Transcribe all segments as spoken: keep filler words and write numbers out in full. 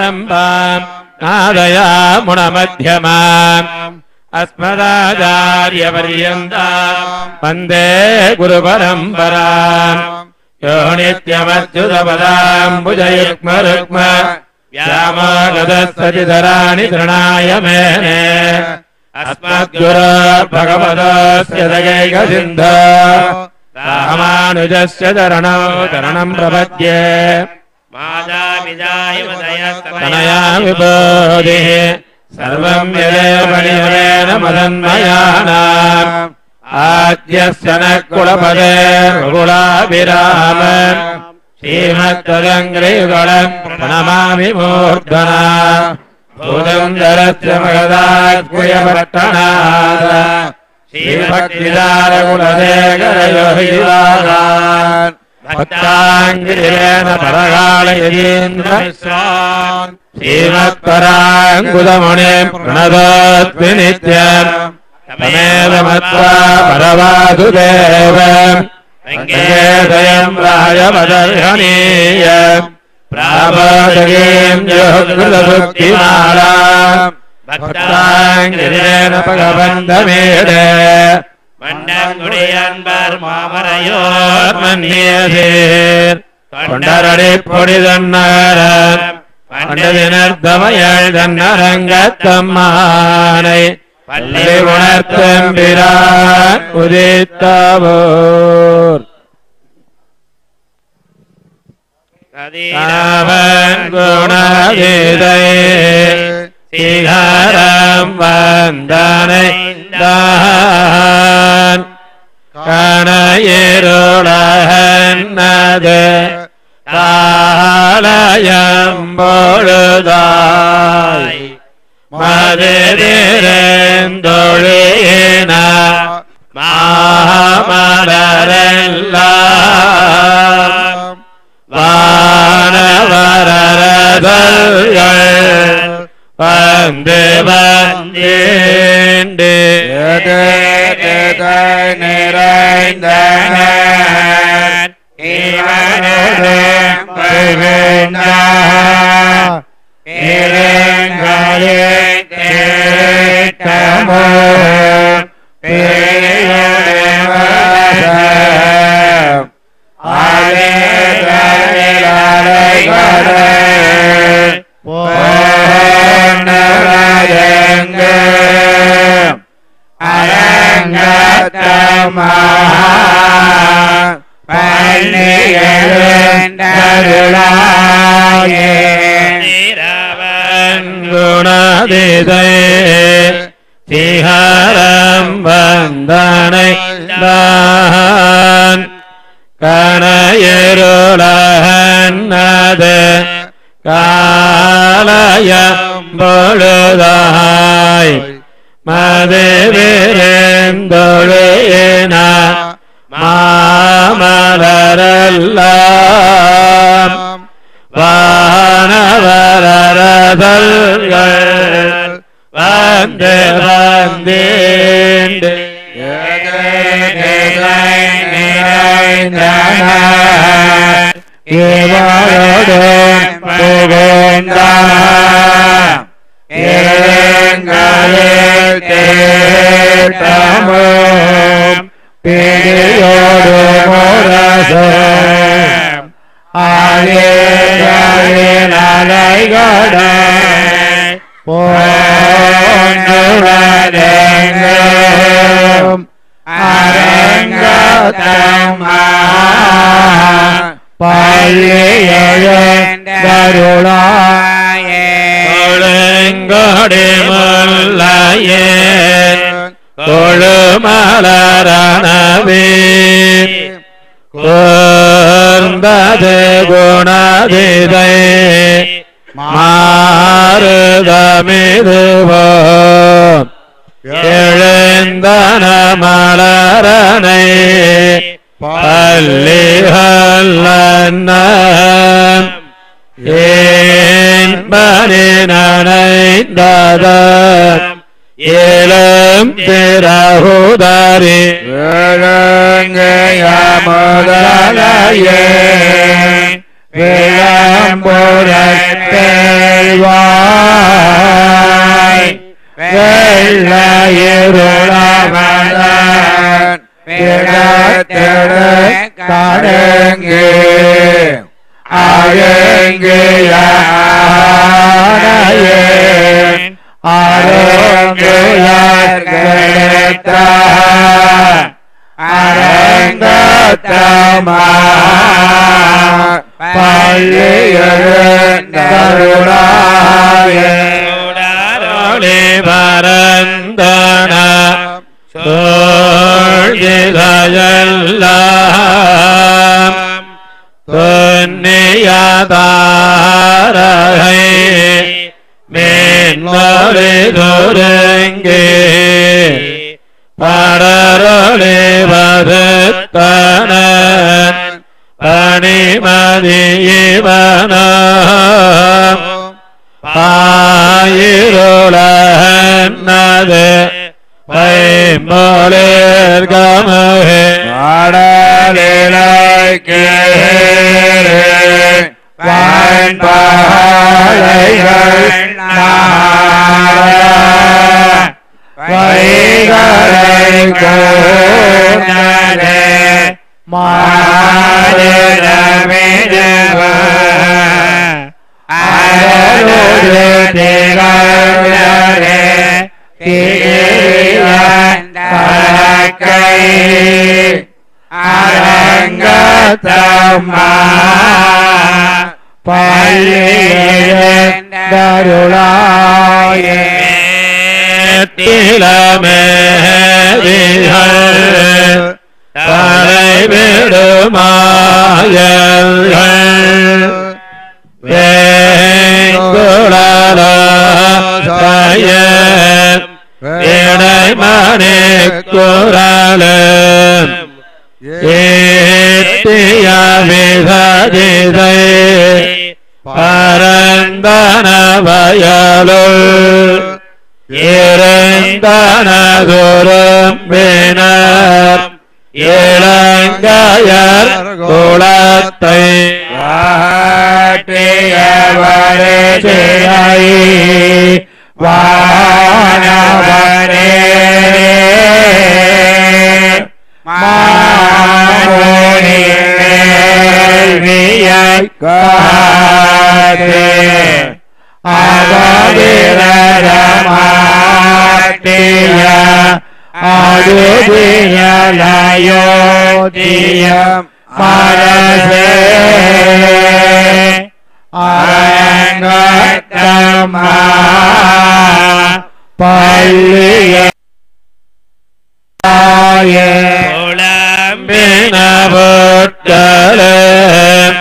சமாரம்பாம் நாதயாமுணமத்யமாம் अस्मदाचार्यपर्यन्तां वन्दे गुरुपरम्पराम् यो नित्यमच्युतपदाम्बुजयुग्मरुग्म व्यामोगतस्ततितराणि तृणाय मेने अस्मद्गुरो भगवतोऽस्य दयैकसिन्धो रामानुजस्य चरणौ शरणं प्रपद्ये तनया विबोधिः सर्वं यदेवनियमेन मदन्मयानाम् आद्यस्य न कुलपदे कुलाभिराम श्रीमत्तदङ्घ्रियुगलम् प्रणमामि मूर्धना भूतन्दरस्य महदात्कुयपट्टनाद श्रीभक्तिदारकुलशेखरयोगिवागान् भक्ताङ्गिरेण परकालयतीन्द्रस्वान् श्रीमत्पराङ्कुतमुनिं प्रणतोऽस्मि नित्यम् तमेव मत्वा परवासुदेवम् वेङ्कटेशं राजपदर्हणीयम् प्रापदगीं योगकृतभुक्तिमालाम् भक्ताङ्गिरेण भगवन्तमीडे மண்டங்குடியன்பர் மாமரையோர் மன்னியசீர் கொண்டரடி பொடி தன்னரம் பண்டதினர்தமையள் தன்னரங்கத்தம்மானை பள்ளி உணர்த்தம்பிரான் உதித்தவோர் கதிரவன் குணகீதை சிகரம் வந்தனை தான் கணையிருளகன்னது காலயம்பொழுதாய் மதிரேந்தொழியின மாமலரெல்லாம் வானவரதல்கள் வந்து வந்தேண்டு நிறைந்தன சிஹரம் வந்தனை தான் கணையிருளகன்னது காலயம்பொழுதாய் மதிரேந்தொழியின மாமலரெல்லாம் வானவரதல்கள் வந்து வந்தேண்டு இவரோடும் புகழ்ந்தார் இரங்கலில் தேட்டமும் பிடியோடு முரசும் ஆழிகளின் அலைகளை போன்றுவதெங்கும் அரங்கத்தம்மா பள்ளியெழுந்தருளாயே கொழுங்கொடி முல்லையே கொழுமலரணவே கூர்ந்தது குணதிதை மாறுதமிதுவோ எழுந்தன மலரனை பள்ளிகல்லன்னம் ஏன் பணி நனைந்தத ஏலம் திரகுதரி விளங்கைய முதலையே விளம்புறத்தேள் இருளவன் பிடத்தெடு கடங்கு அயங்கியேன் அருங்குயர்கெடுத்த அரங்கத்தமா பள்ளி எழுந்தருளாயே பரந்தன சோழ்நிலையெல்லாம் துன்னியதாரகை மேன்மொழி துருங்கி படரொளி வருத்தனன் பணிமதியிவனம் பாயிருளன்னது பைம்பொழிற்கமுகே பாடலிலைக்கு வான்பாளைகள் வைகளை கோணலே மாறிடமிடவ அருளு திகழலே திகழக்கை அரங்கத்தம்மா பள்ளியெழுந்தருளாயே திலமேதிகள் தலைவிடுமாயல்கள் வேங்குழலாயன் இடைமணி குரலும் ஏத்திய விததிதை பரந்தன வயலுள் இருந்தனதுரும் வினர் இளங்கையர் குலத்தை வாட்டியவரே வானவரே மாமோனி வேள்வியை காத்தே அவவிரமாட்டிய அடுதியலயோதியம் மரசே அரங்கத்தம்மா பள்ளிய புலம்பினபுட்டலும்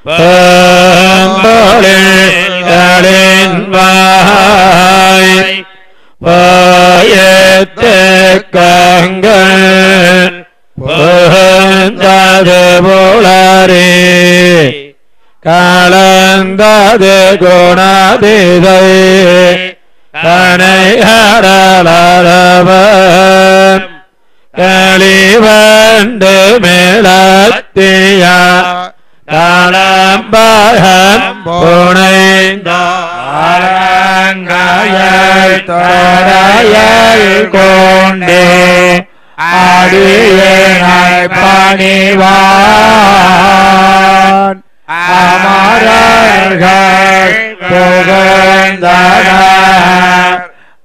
பொம்பொழிகளின் வாய் போயத்து கங்கள் புகுந்தது புலரே கலந்தது குணதிதை கனைகடலவன் களிவண்டு மேலத்திய களம்பகம் புனைந்தாரங்காயல் தடையல் கொண்டே அடியேனாய் பணிவான் அமரர்கள் புகழ்ந்தனர்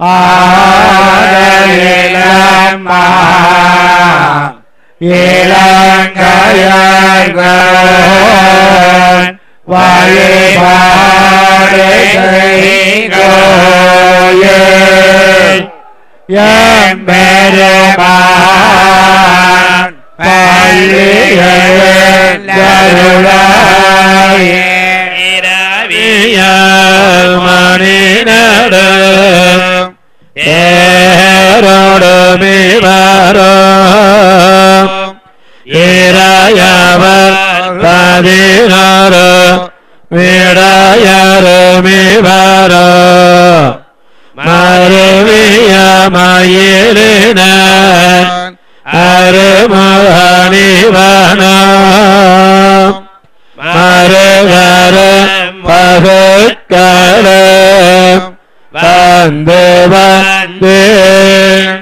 ஆதலிலம்மா இளங்கையர்கள் வழிபாடு செய்கோயே எம்பெருமான் பள்ளியெழுந்தருளாயே இரவியல் மணிநடும் ஏரோடு மிவரும் இறையவர் பதினொரு விடையருமிவரும் மருவிய மயிலினர் அருமுகனிவனம் மருகரும் பகுக்களும் வந்து வந்து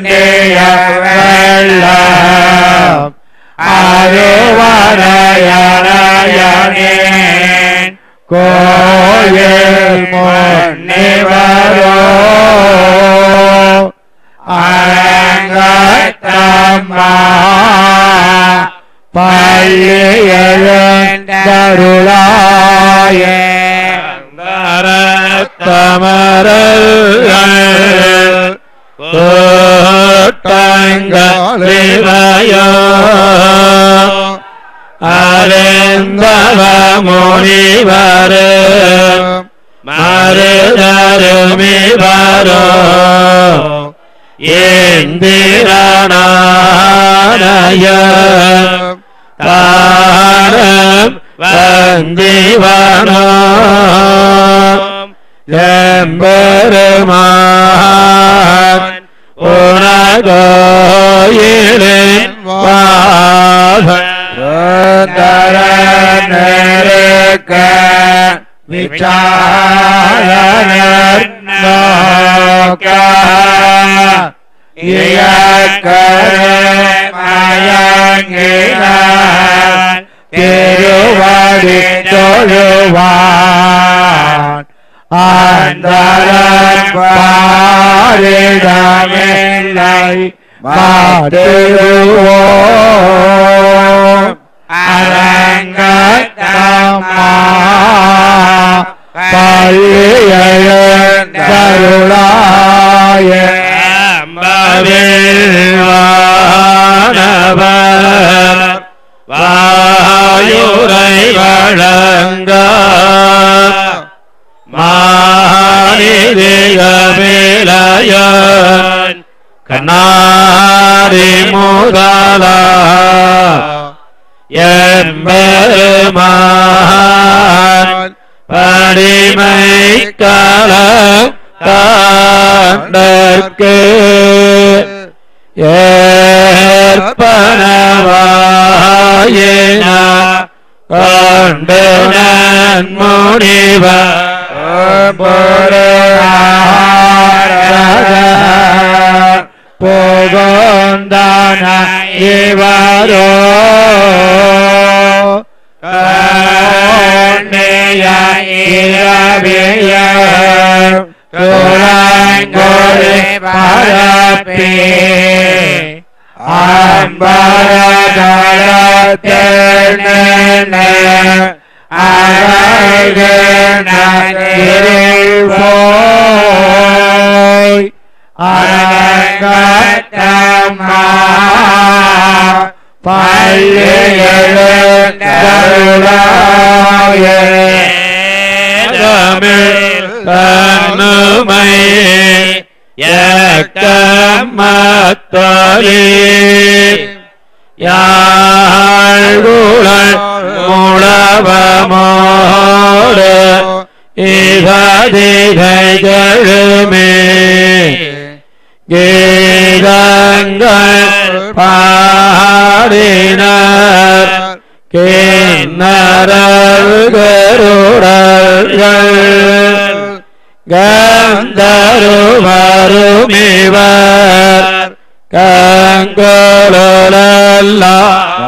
வேண்டிய வெள்ளம் அருவரையனையனேன் கோயில் முன்னிவரோ அரங்கத்தம்மா பள்ளி எழுந்தருளாயே தமரல் கோட்டங்களிலையோ அருந்தவ முனிவரு மருதருமிவரோ இந்திரனானய தானம் வந்திவனோ எம்பெருமான் உனகோயிலின் வாதரனருக்க விசாரணர் நோக்க இயக்கரே மயங்கினார் திருவடி தொழுவான் அந்தரன் பாரிடமில்லை மாட்டுவோம் அரங்கத்தம்மா பள்ளி எழுந்தருளாயே வானவர் வாயுரை வழங்க மானிதிகமிளையன் கண்ணாடி முதலா எம்பெருமான் படிமை களம் காண்டற்கு ஏற்பனவாயின கொண்டு நன்முனிவர் போகந்தான இவரோ இரவிய குலங்கொழி பரப்பி அம்பரதளத்தென்ன அழகில் போய் அரங்கத்தம்மா பள்ளி எழுந்தருளாயே தமிழ் தன்னுமை ஏக்கமத்தொலி யாழ்குழல் முழவமோடு இகதிகைகளுமே கீதங்கள் பாடினர் கிண்ணறல் கருடர்கள் கந்தருவருமிவர் கங்கொலல்லா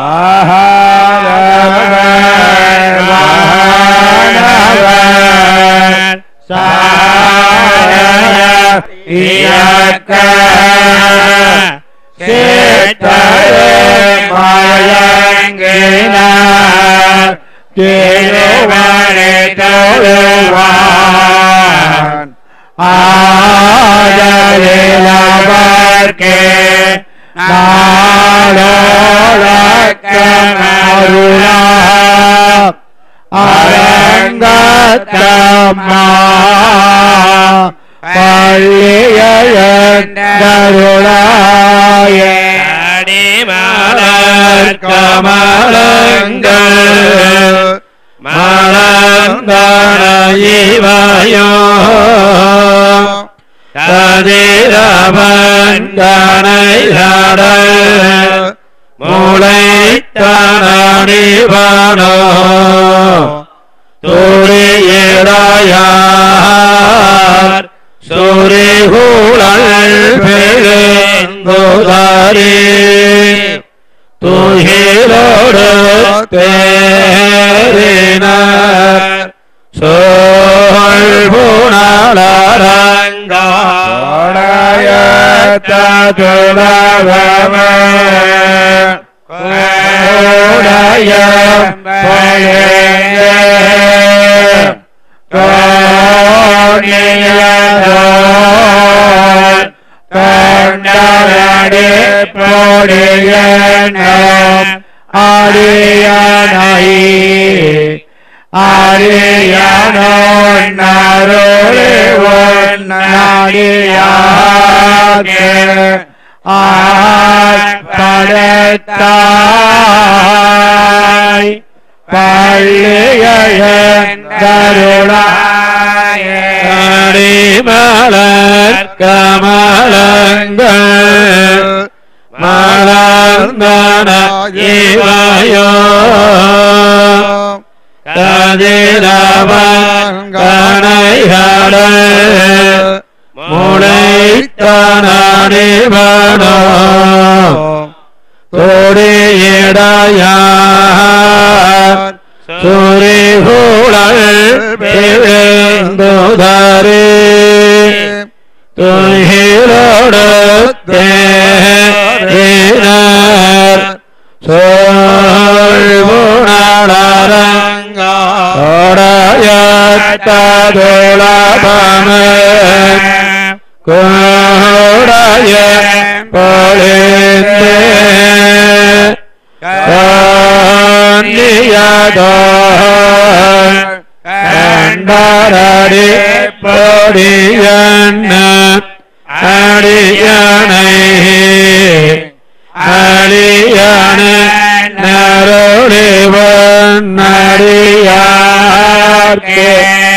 இயக்க சேத்தரே மயங்கினார் திருவடி தொழுவான் ஆதரிலவர்க்கே நாடோழக்கமருளா அரங்கத்தம்மா பள்ளி எழுந்தருளாயே அடிமலர் கமலங்கள் மலர்ந்தன இவையோ கதிரவன் கனைதடல் முளைத்தனடிவனோ துரியடாயார் சூரிகுழல் பெருந்தோ துளவமே கோடைய பொழியே கோணியதோர் கண்டரடி பொழியன ஆரியனை ஆரியனோன்னருளி ஒன்னாடியார்க்கு ஆட்படுத்தாய் பள்ளியருளாய அடிமலர் கமலங்கள் மலர்ந்தன இவையோ கதிரவன் கணைகளே முளைத்தனடிவனோ தொடியிடையார் சுரிகுழல் பிறந்துதரே துயிலொடுத்தேனர் சோழ்வுணரங்கோடையத்ததுளபமே கோடைய பொழிந்தே கண்ணியதோர் கண்டரடி பொடியன்ன அடியனை அடியன நருளிவன்னடியார்க்கு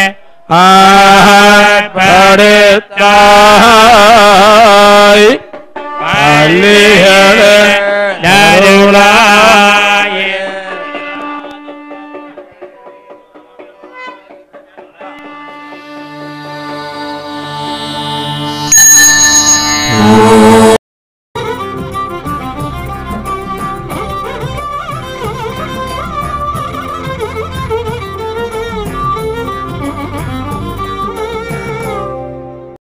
ஆட்படுத்தாய் பள்ளியட நருளாய Oh